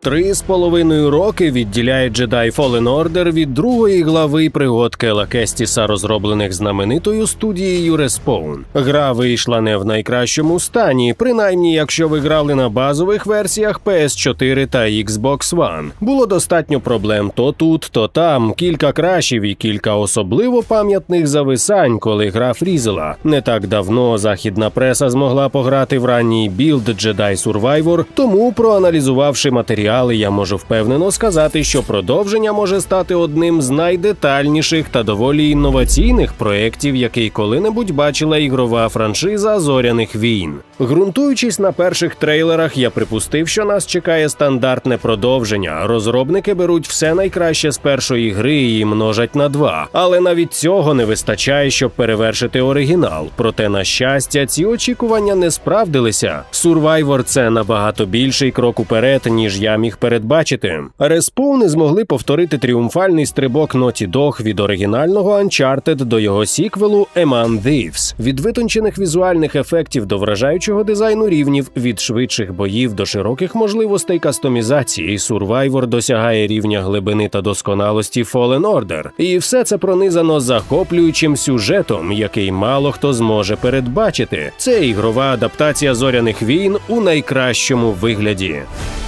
3,5 роки відділяє Jedi Fallen Order від другої глави пригод Кела Кестіса, розроблених знаменитою студією Respawn. Гра вийшла не в найкращому стані, принаймні якщо ви грали на базових версіях PS4 та Xbox One. Було достатньо проблем то тут, то там, кілька крашів і кілька особливо пам'ятних зависань, коли гра фрізила. Не так давно західна преса змогла пограти в ранній білд Jedi Survivor, тому, проаналізувавши матеріали, я можу впевнено сказати, що продовження може стати одним з найдетальніших та доволі інноваційних проєктів, який коли-небудь бачила ігрова франшиза «Зоряних війн». Ґрунтуючись на перших трейлерах, я припустив, що нас чекає стандартне продовження. Розробники беруть все найкраще з першої гри і множать на 2. Але навіть цього не вистачає, щоб перевершити оригінал. Проте, на щастя, ці очікування не справдилися. Survivor – це набагато більший крок уперед, ніж я міг передбачити. Respawn не змогли повторити тріумфальний стрибок Naughty Dog від оригінального Uncharted до його сіквелу Among Thieves. Від витончених візуальних ефектів до вражаючого дизайну рівнів, від швидших боїв до широких можливостей кастомізації, Survivor досягає рівня глибини та досконалості Fallen Order. І все це пронизано захоплюючим сюжетом, який мало хто зможе передбачити. Це ігрова адаптація «Зоряних війн» у найкращому вигляді.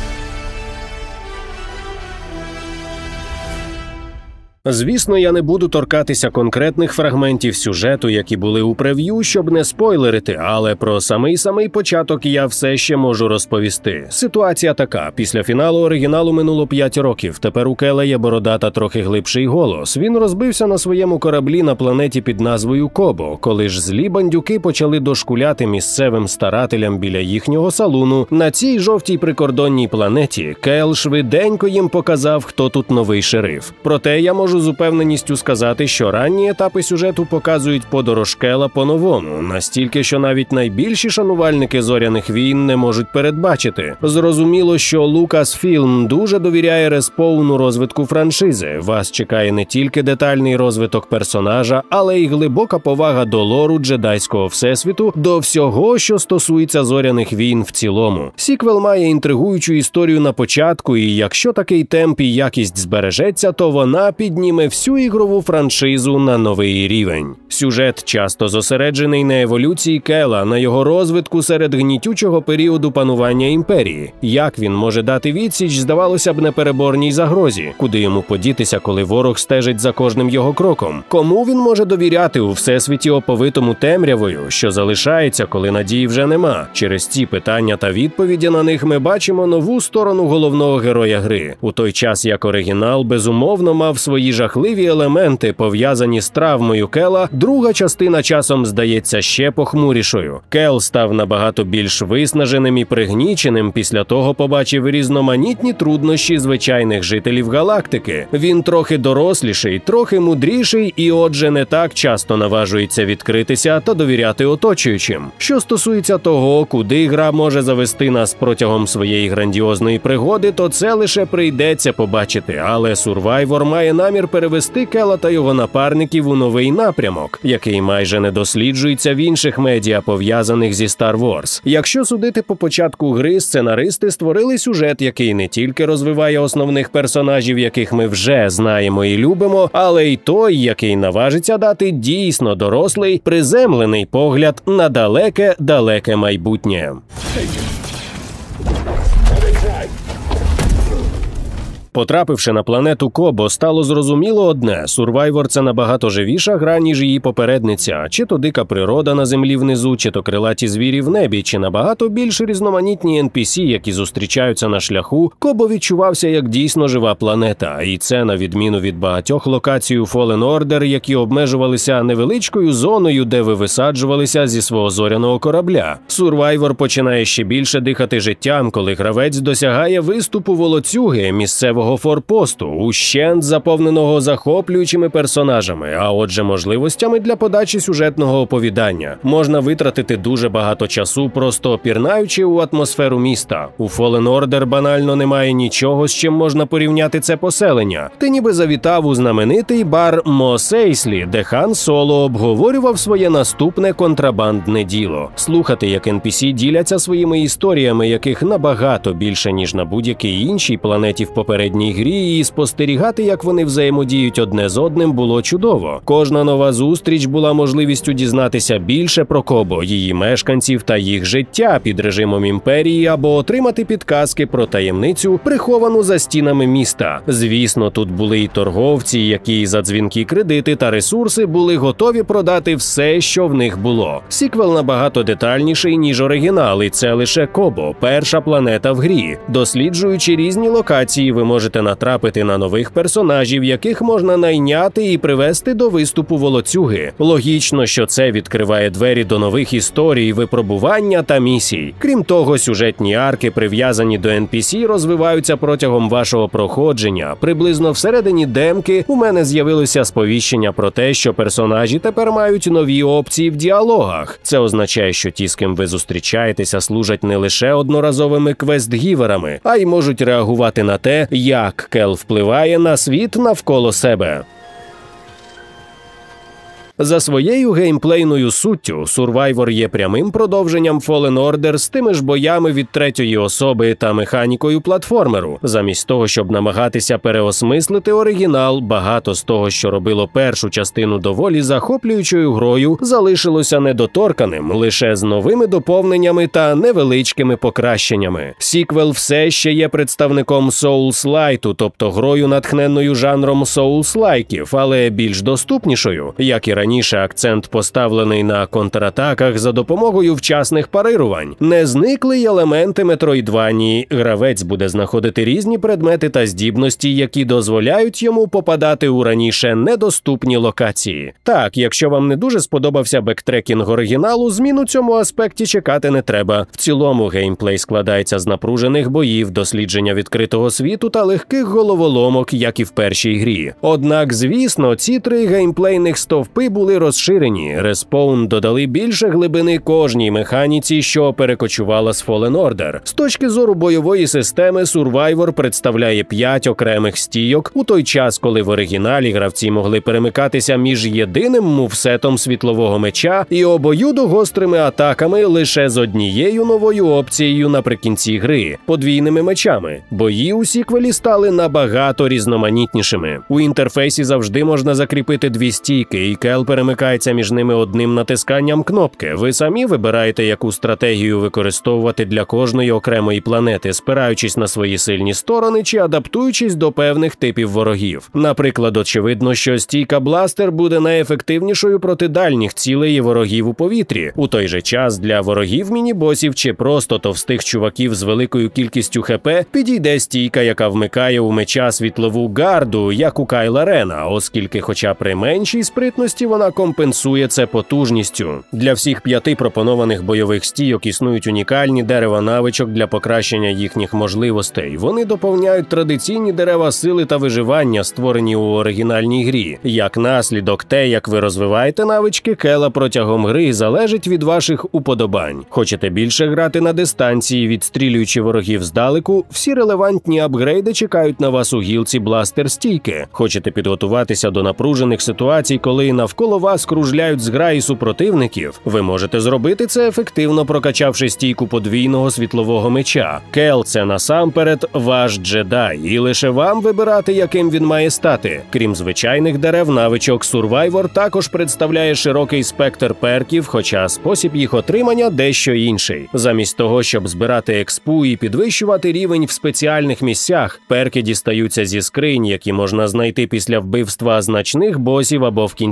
Звісно, я не буду торкатися конкретних фрагментів сюжету, які були у прев'ю, щоб не спойлерити, але про самий початок я все ще можу розповісти. Ситуація така. Після фіналу оригіналу минуло 5 років. Тепер у Кела є борода та трохи глибший голос. Він розбився на своєму кораблі на планеті під назвою Кобо. Коли ж злі бандюки почали дошкуляти місцевим старателям біля їхнього салуну, на цій жовтій прикордонній планеті Кел швиденько їм показав, хто тут новий шериф. Проте я можу з упевненістю сказати, що ранні етапи сюжету показують подорож Кела по-новому, настільки, що навіть найбільші шанувальники «Зоряних війн» не можуть передбачити. Зрозуміло, що Lucasfilm дуже довіряє Respawn у розвитку франшизи. Вас чекає не тільки детальний розвиток персонажа, але й глибока повага до лору джедайського всесвіту, до всього, що стосується «Зоряних війн» в цілому. Сіквел має інтригуючу історію на початку, і якщо такий темп і якість збережеться, то вона підніме всю ігрову франшизу на новий рівень. Сюжет часто зосереджений на еволюції Кела, на його розвитку серед гнітючого періоду панування імперії. Як він може дати відсіч, здавалося б, непереборній загрозі? Куди йому подітися, коли ворог стежить за кожним його кроком? Кому він може довіряти у всесвіті, оповитому темрявою, що залишається, коли надії вже нема? Через ці питання та відповіді на них ми бачимо нову сторону головного героя гри. У той час, як оригінал безумовно мав свої жахливі елементи, пов'язані з травмою Кела, друга частина часом здається ще похмурішою. Кел став набагато більш виснаженим і пригніченим, після того побачив різноманітні труднощі звичайних жителів галактики. Він трохи доросліший, трохи мудріший і отже не так часто наважується відкритися та довіряти оточуючим. Що стосується того, куди гра може завести нас протягом своєї грандіозної пригоди, то це лише прийдеться побачити, але Survivor має намір перевести Кела та його напарників у новий напрямок, який майже не досліджується в інших медіа, пов'язаних зі Star Wars. Якщо судити по початку гри, сценаристи створили сюжет, який не тільки розвиває основних персонажів, яких ми вже знаємо і любимо, але й той, який наважиться дати дійсно дорослий, приземлений погляд на далеке майбутнє. Потрапивши на планету Кобо, стало зрозуміло одне – Survivor – це набагато живіша гра, ніж її попередниця. Чи то дика природа на землі внизу, чи то крилаті звірі в небі, чи набагато більш різноманітні NPC, які зустрічаються на шляху, Кобо відчувався як дійсно жива планета. І це на відміну від багатьох локацій у Fallen Order, які обмежувалися невеличкою зоною, де ви висаджувалися зі свого зоряного корабля. Survivor починає ще більше дихати життям, коли гравець досягає виступу волоцюги, місцевого великого форпосту, ущент заповненого захоплюючими персонажами, а отже можливостями для подачі сюжетного оповідання. Можна витратити дуже багато часу, просто пірнаючи у атмосферу міста. У Fallen Order банально немає нічого, з чим можна порівняти це поселення. Ти ніби завітав у знаменитий бар Мос Eisley, де Хан Соло обговорював своє наступне контрабандне діло. Слухати, як NPC діляться своїми історіями, яких набагато більше, ніж на будь-якій іншій планеті в попередній грі, і спостерігати, як вони взаємодіють одне з одним, було чудово. Кожна нова зустріч була можливістю дізнатися більше про Кобо, її мешканців та їх життя під режимом імперії, або отримати підказки про таємницю, приховану за стінами міста. Звісно, тут були і торговці, які за дзвінкі кредити та ресурси були готові продати все, що в них було. Сіквел набагато детальніший, ніж оригінал, і це лише Кобо, перша планета в грі. Досліджуючи різні локації, ви можете натрапити на нових персонажів, яких можна найняти і привести до виступу волоцюги. Логічно, що це відкриває двері до нових історій, випробування та місій. Крім того, сюжетні арки, прив'язані до NPC, розвиваються протягом вашого проходження. Приблизно всередині демки у мене з'явилося сповіщення про те, що персонажі тепер мають нові опції в діалогах. Це означає, що ті, з ким ви зустрічаєтеся, служать не лише одноразовими квест-гіверами, а й можуть реагувати на те, як Кел впливає на світ навколо себе. За своєю геймплейною суттю, Survivor є прямим продовженням Fallen Order з тими ж боями від третьої особи та механікою платформеру. Замість того, щоб намагатися переосмислити оригінал, багато з того, що робило першу частину доволі захоплюючою грою, залишилося недоторканим, лише з новими доповненнями та невеличкими покращеннями. Сіквел все ще є представником Souls-Lite, тобто грою, натхненною жанром Souls-лайків, але більш доступнішою, як і раніше. Акцент поставлений на контратаках за допомогою вчасних парирувань. Не зникли й елементи метроїдванії. Гравець буде знаходити різні предмети та здібності, які дозволяють йому попадати у раніше недоступні локації. Так, якщо вам не дуже сподобався бектрекінг оригіналу, змін у цьому аспекті чекати не треба. В цілому геймплей складається з напружених боїв, дослідження відкритого світу та легких головоломок, як і в першій грі. Однак, звісно, ці три геймплейних стовпи були розширені. Respawn додали більше глибини кожній механіці, що перекочувала з Fallen Order. З точки зору бойової системи, Survivor представляє 5 окремих стійок, у той час, коли в оригіналі гравці могли перемикатися між єдиним мувсетом світлового меча і обоюдогострими атаками лише з однією новою опцією наприкінці гри – подвійними мечами. Бої у сіквелі стали набагато різноманітнішими. У інтерфейсі завжди можна закріпити 2 стійки, і Кел перемикається між ними одним натисканням кнопки. Ви самі вибираєте, яку стратегію використовувати для кожної окремої планети, спираючись на свої сильні сторони чи адаптуючись до певних типів ворогів. Наприклад, очевидно, що стійка бластер буде найефективнішою проти дальніх цілей і ворогів у повітрі. У той же час для ворогів міні-босів чи просто товстих чуваків з великою кількістю ХП підійде стійка, яка вмикає у меча світлову гарду, як у Кайла Рена, оскільки хоча при меншій спритності вона компенсує це потужністю. Для всіх 5 пропонованих бойових стійок існують унікальні дерева навичок для покращення їхніх можливостей. Вони доповняють традиційні дерева сили та виживання, створені у оригінальній грі. Як наслідок, те, як ви розвиваєте навички Кела протягом гри, залежить від ваших уподобань. Хочете більше грати на дистанції, відстрілюючи ворогів здалеку, всі релевантні апгрейди чекають на вас у гілці бластер-стійки. Хочете підготуватися до напружених ситуацій, коли навколо вас кружляють зграї супротивників, ви можете зробити це ефективно, прокачавши стійку подвійного світлового меча. Кел – це насамперед ваш джедай, і лише вам вибирати, яким він має стати. Крім звичайних дерев навичок, Survivor також представляє широкий спектр перків, хоча спосіб їх отримання дещо інший. Замість того, щоб збирати експу і підвищувати рівень в спеціальних місцях, перки дістаються зі скринь, які можна знайти після вбивства значних босів або в кінці кімнати.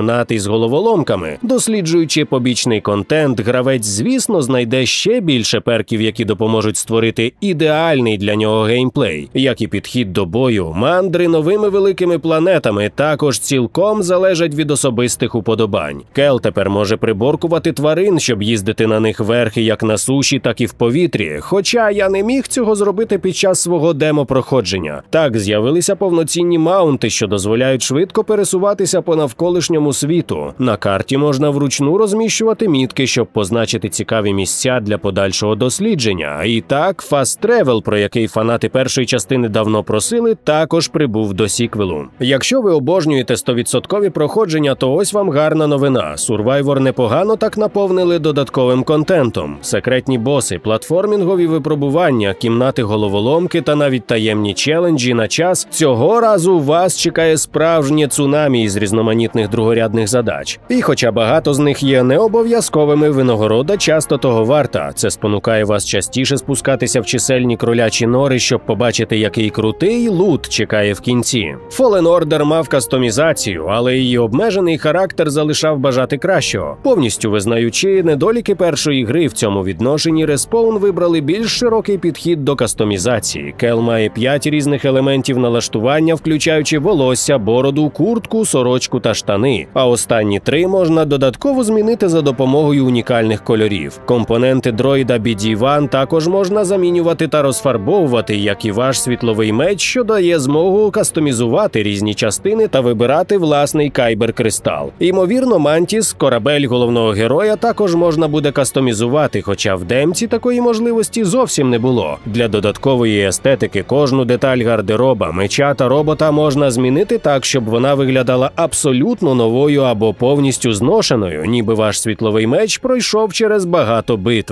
фанат із головоломками. Досліджуючи побічний контент, гравець, звісно, знайде ще більше перків, які допоможуть створити ідеальний для нього геймплей, як і підхід до бою. Мандри новими великими планетами також цілком залежать від особистих уподобань. Кел тепер може приборкувати тварин, щоб їздити на них верхи як на суші, так і в повітрі, хоча я не міг цього зробити під час свого демо-проходження. Так, з'явилися повноцінні маунти, що дозволяють швидко пересуватися по навколишньому світу. На карті можна вручну розміщувати мітки, щоб позначити цікаві місця для подальшого дослідження. І так, Fast Travel, про який фанати першої частини давно просили, також прибув до сіквелу. Якщо ви обожнюєте 100% проходження, то ось вам гарна новина. Survivor непогано так наповнили додатковим контентом. Секретні боси, платформінгові випробування, кімнати головоломки та навіть таємні челенджі на час. Цього разу вас чекає справжнє цунамі із різноманітних другорядних задач. І хоча багато з них є необов'язковими, винагорода часто того варта. Це спонукає вас частіше спускатися в чисельні кролячі нори, щоб побачити, який крутий лут чекає в кінці. Fallen Order мав кастомізацію, але її обмежений характер залишав бажати кращого. Повністю визнаючи недоліки першої гри в цьому відношенні, Respawn вибрали більш широкий підхід до кастомізації. Кел має 5 різних елементів налаштування, включаючи волосся, бороду, куртку, сорочку та штани. А останні 3 можна додатково змінити за допомогою унікальних кольорів. Компоненти дроїда BD-1 також можна замінювати та розфарбовувати, як і ваш світловий меч, що дає змогу кастомізувати різні частини та вибирати власний кайбер-кристал. Ймовірно, Мантіс, корабель головного героя, також можна буде кастомізувати, хоча в демці такої можливості зовсім не було. Для додаткової естетики кожну деталь гардероба, меча та робота можна змінити так, щоб вона виглядала абсолютно новою або повністю зношеною, ніби ваш світловий меч пройшов через багато битв.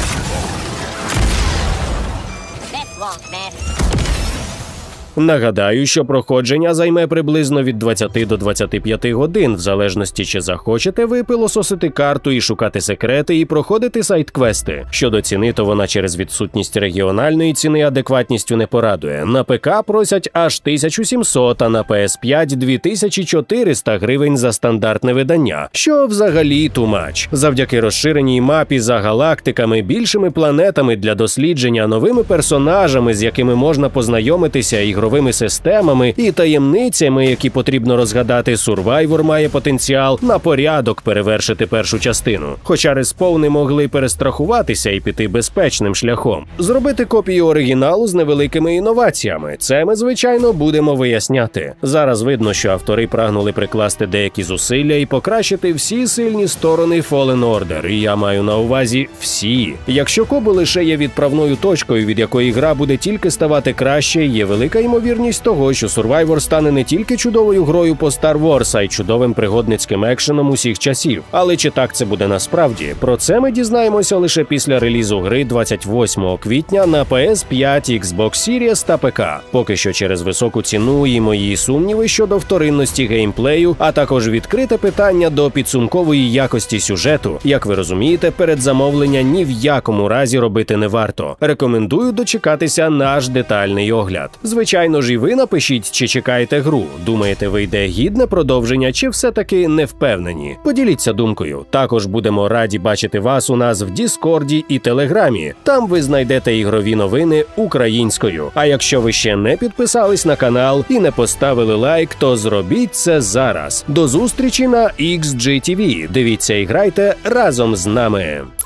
Нагадаю, що проходження займе приблизно від 20 до 25 годин, в залежності чи захочете ви пилососити карту і шукати секрети і проходити сайт-квести. Щодо ціни, то вона через відсутність регіональної ціни адекватністю не порадує. На ПК просять аж 1700, а на PS5 – 2400 гривень за стандартне видання, що взагалі too much. Завдяки розширеній мапі за галактиками, більшими планетами для дослідження, новими персонажами, з якими можна познайомитися, ігровими системами і таємницями, які потрібно розгадати, Survivor має потенціал на порядок перевершити першу частину. Хоча Respawn могли перестрахуватися і піти безпечним шляхом. Зробити копію оригіналу з невеликими інноваціями. Це ми, звичайно, будемо виясняти. Зараз видно, що автори прагнули прикласти деякі зусилля і покращити всі сильні сторони Fallen Order. І я маю на увазі всі. Якщо Кобу лише є відправною точкою, від якої гра буде тільки ставати краще, є велика ймовірність того, що Survivor стане не тільки чудовою грою по Star Wars, а й чудовим пригодницьким екшеном усіх часів. Але чи так це буде насправді? Про це ми дізнаємося лише після релізу гри 28 квітня на PS5, Xbox Series та ПК. Поки що через високу ціну і мої сумніви щодо вторинності геймплею, а також відкрите питання до підсумкової якості сюжету. Як ви розумієте, передзамовлення ні в якому разі робити не варто. Рекомендую дочекатися наш детальний огляд. Звичайно ж, і ви напишіть, чи чекаєте гру. Думаєте, вийде гідне продовження, чи все-таки не впевнені? Поділіться думкою. Також будемо раді бачити вас у нас в Діскорді і Телеграмі. Там ви знайдете ігрові новини українською. А якщо ви ще не підписались на канал і не поставили лайк, то зробіть це зараз. До зустрічі на XGTV. Дивіться і грайте разом з нами.